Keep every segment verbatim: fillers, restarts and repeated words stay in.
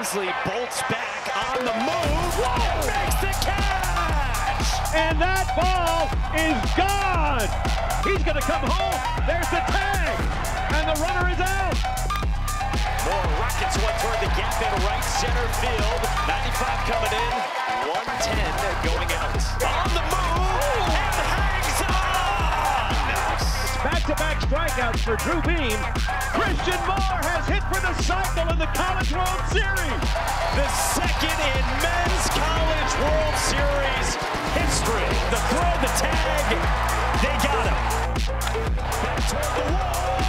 Kingsley bolts back on the move. Whoa! Makes the catch! And that ball is gone. He's going to come home. There's the tag. And the runner is out. More rockets one toward the gap in right center field. ninety-five coming in. one ten going out. On the move. And hangs on. Back-to-back strikeouts for Drew Beam. Christian Moore has hit for the cycle in the College World Series. The second in men's College World Series history. The throw, the tag, they got him. Back toward the wall.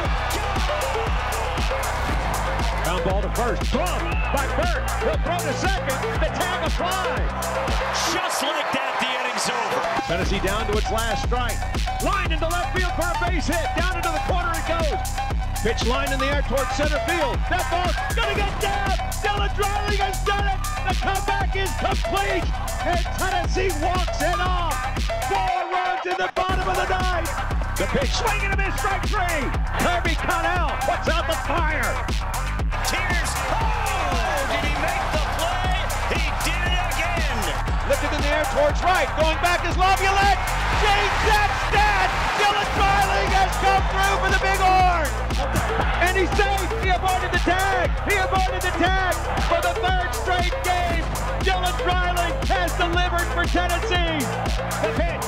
Ground ball to first. Thrown by Burt. He'll throw to second. The tag applied. Just like that, the inning's over. Tennessee down to its last strike. Line into left field for a base hit. Down into the corner it goes. Pitch line in the air towards center field. That ball's gonna get down. Dylan Dreiling has done it. The comeback is complete. And Tennessee walks it off. Four runs in the bottom of the ninth. The pitch swinging and a miss, strike three. Kirby Connell puts out the fire. Tears. Oh, did he make the play? He did it again. Lifted in the air towards right. Going back is Laviolette. James Sexton. Dylan Dreiling has come through for the big horn. And he's safe. He avoided the tag. He avoided the tag for the third straight game. Dylan Dreiling has delivered for Tennessee. The pitch.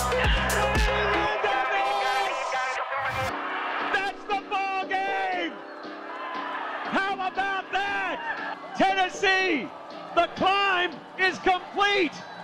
That's the ball game. How about that? Tennessee, the climb is complete.